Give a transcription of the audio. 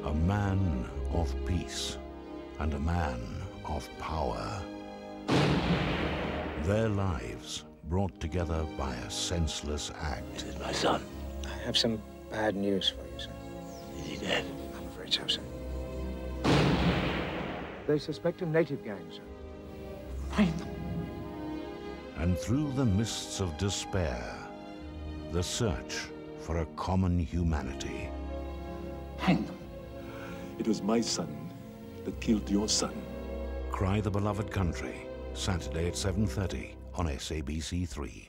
A man of peace and a man of power. Their lives brought together by a senseless act. This is my son. I have some bad news for you, sir. Is he dead? I'm afraid so, sir. They suspect a native gang, sir. Find them. And through the mists of despair, the search for a common humanity. Hang them. It was my son that killed your son. Cry the Beloved Country, Saturday at 7:30 on SABC3.